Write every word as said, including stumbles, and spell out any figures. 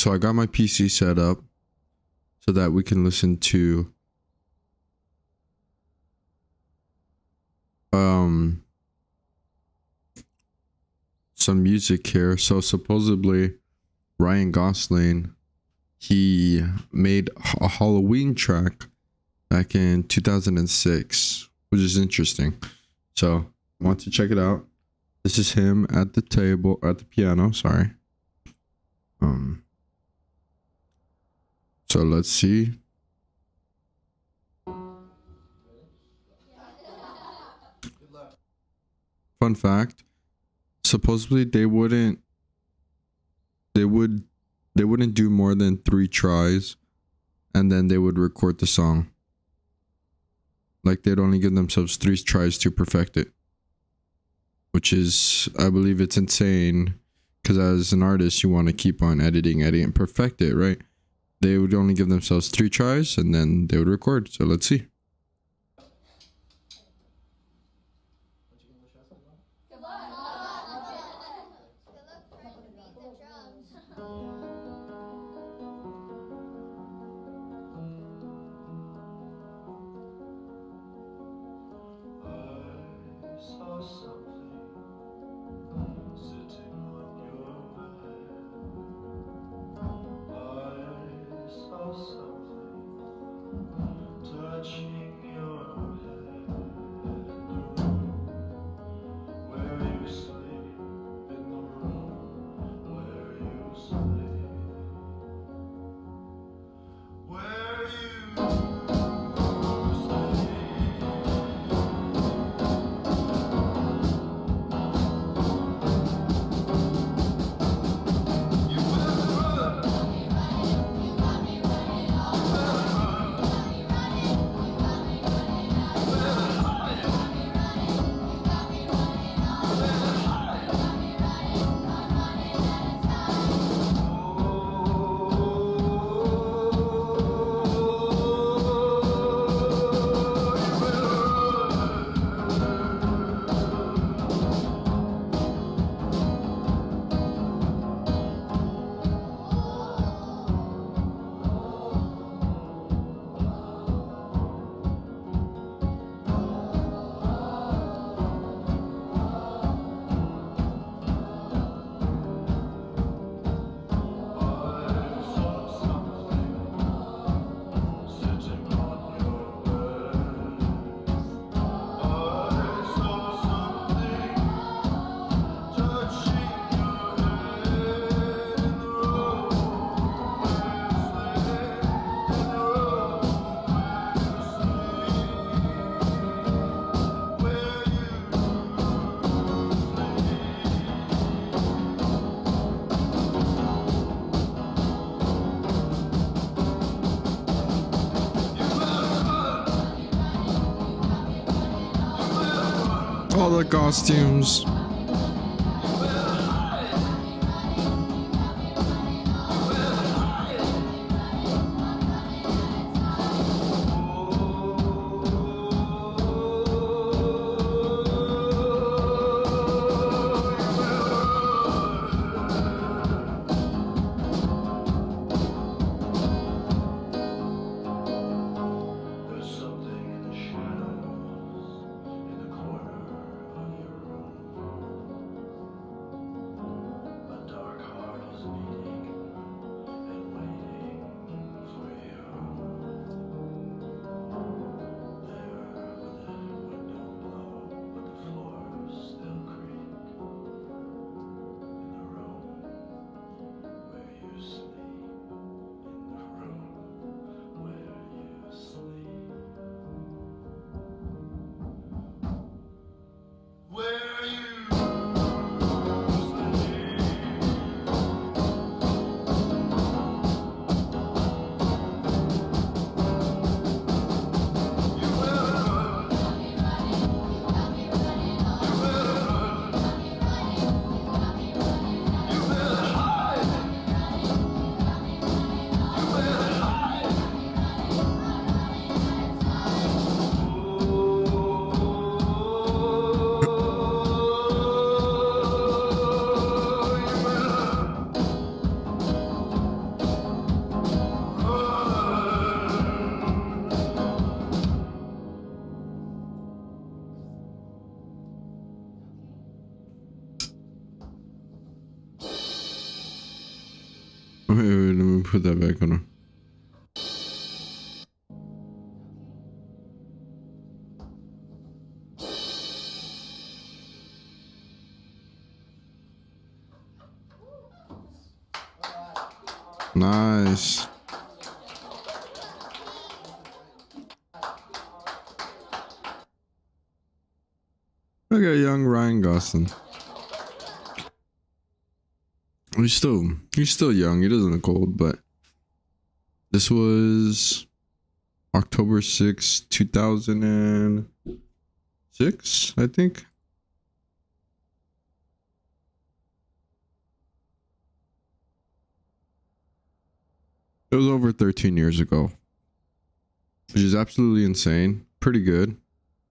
So I got my P C set up so that we can listen to um some music here. So supposedly Ryan Gosling, he made a Halloween track back in two thousand six, which is interesting. So I want to check it out. This is him at the table, at the piano, sorry. Um so let's see. Fun fact, supposedly they wouldn't they would they wouldn't do more than three tries and then they would record the song. Like they'd only give themselves three tries to perfect it, which is, I believe it's insane, because as an artist you want to keep on editing editing and perfect it, right? They would only give themselves three tries and then they would record. So let's see. All the costumes. Wait, wait, let me put that back on. Nice. Look at young Ryan Gosling. He's still he's still young. He doesn't look old, but this was October sixth, two thousand six, I think. It was over thirteen years ago, which is absolutely insane. Pretty good.